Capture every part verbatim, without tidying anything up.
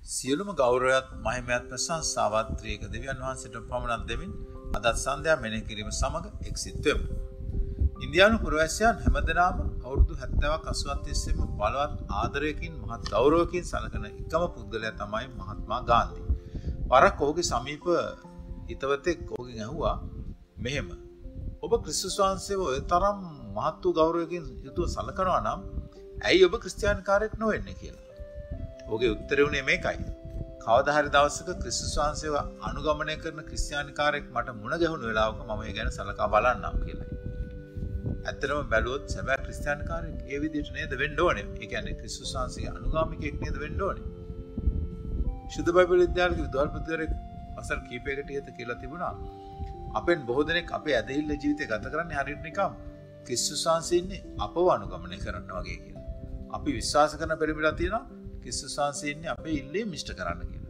සියලුම ගෞරවයත් මහිමයත් ප්‍රශංසාවත් ත්‍රිේක දෙවියන් වහන්සේට පමණක් දෙමින් අදත් සන්ධ්‍යා මෙනෙහි කිරීම සමග එක්සිත් වෙමු. ඉන්දියානු පුරවැසියන් හැමදෙනාම අවුරුදු හැත්තෑවක් අසූවක් තිස්සේම බලවත් ආදරයකින් මහත් ගෞරවකින් සැලකෙන එකම පුද්ගලයා තමයි මහත්මා ගාන්ධි. වරක් ඔහුගේ සමීප හිතවතෙක් ඔහුගෙන් ඇහුවා මෙහෙම ඔබ ක්‍රිස්තුස් වහන්සේව ඔය තරම් මහත් වූ ගෞරවයකින් යුතුව සැලකනවා නම් ඇයි ඔබ ක්‍රිස්තියානිකාරයෙක් නොවෙන්නේ කියලා. ඔහුගේ උත්තරය වුණේ මේකයි. කවදා හරි දවසක ක්‍රිස්තුස් වහන්සේව අනුගමනය කරන ක්‍රිස්තියානිකාරයෙක් මට මුණ ගැහුණු වෙලාවක මම ඒ ගැන සලකා බලන්නම් කියලා. ඇත්තටම බැලුවොත් සැබෑ ක්‍රිස්තියානිකාරයෙක් ඒ විදිහට නේද වෙන්න ඕනේ. ඒ කියන්නේ ක්‍රිස්තුස් වහන්සේගේ අනුගාමිකයෙක් නේද වෙන්න ඕනේ. ශුද්ධ බයිබල් විද්‍යාලයක විද්‍යාල්පතිවරයෙක් වසර කීපයකට ඉහත කියලා තිබුණා. අපෙන් බොහෝ දෙනෙක් අපේ ඇදහිල්ල ජීවිතය ගත කරන්නේ හරියට නිකම් ක්‍රිස්තුස් වහන්සේ ඉන්නේ අපව අනුගමනය කරන්න වගේ කියලා. අපි විශ්වාස කරන පරිමිලා තියෙනවා ක්‍රිස්තුස් වහන්සේ ඉන්නේ අපේ ඉල්ලීම් ඉෂ්ට කරන්න කියලා.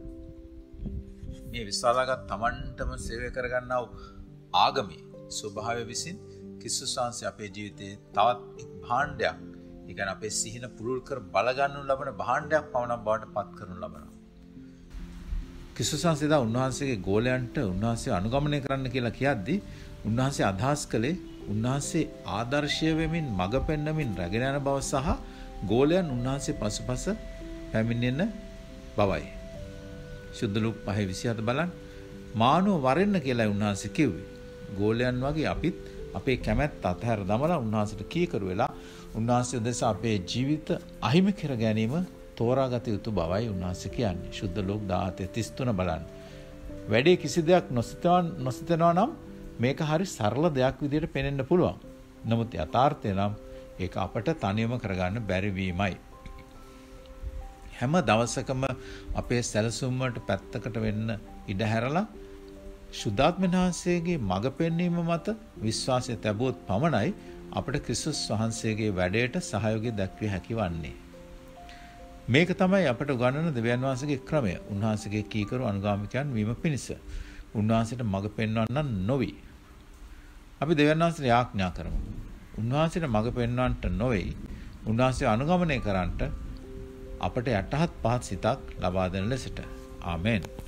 මේ විශ්වාසගත Tamanටම සේවය කරගන්නා වූ ආගමේ ස්වභාවය විසින් ක්‍රිස්තුස් වහන්සේ අපේ ජීවිතේ තවත් එක් භාණ්ඩයක්, ඒ කියන්නේ අපේ සිහින පුරුල් කර බල ගන්නු ලබන භාණ්ඩයක් පවණක් බවට පත් කරනු ලබනවා. ක්‍රිස්තුස් වහන්සේ දා උන්වහන්සේගේ ගෝලයන්ට උන්වහන්සේ අනුගමනය කරන්න කියලා කියද්දී උන්වහන්සේ අදහස් කළේ උන්වහන්සේ ආදර්ශය වෙමින් මඟ පෙන්වමින් රැගෙන යන බව සහ ගෝලයන් උන්වහන්සේ පසුපස පැමිණෙන බවයි. ශුද්ධ ලූක් පහ විසිහත බලන්න. මානව වරෙන්න කියලා උන්වහන්සේ කිව්වේ. ගෝලයන් වගේ අපිත් අපේ කැමැත්ත අතහැර දමලා උන්වහන්සේට කීකරු වෙලා උන්වහන්සේ උදෙසා අපේ ජීවිත අහිමි කර ගැනීම තෝරාගත යුතු බවයි උන්වහන්සේ කියන්නේ. ශුද්ධ ලෝක දාහතේ තිස් තුන බලන්න. වැඩේ කිසි දෙයක් නොසිතනවා නොසිතනවා නම් මේක හරි සරල දෙයක් විදිහට පේනෙන්න පුළුවන්. නමුත් යථාර්ථය නම් ඒක අපට තනියම කරගන්න බැරි වීමයි. හැම දවසකම අපේ සැලසුම් වලට පැත්තකට වෙන්න ඉඩ හැරලා ශුද්ධාත්මනාංශයේ මඟ පෙන්වීම මත විශ්වාසය තැබුවොත් පමණයි අපට ක්‍රිස්තුස් වහන්සේගේ වැඩේට සහයෝගය දක්විය හැකි වන්නේ. මේක තමයි අපට උගන්වන දෙවියන් වහන්සේගේ ක්‍රමය. උන්වහන්සේගේ කීකරු අනුගාමිකයන් වීම පිණිස උන්වහන්සේට මඟ පෙන්වන්නන් නොවි. අපි දෙවියන් වහන්සේට යාඥා කරමු. උන්වහන්සේට මඟ පෙන්වන්නට නොවේ. උන්වහන්සේ අනුගමනය කරන්නට අපට යටහත් පහත් සිතක් ලබා දෙන ලෙසට. ආමෙන්.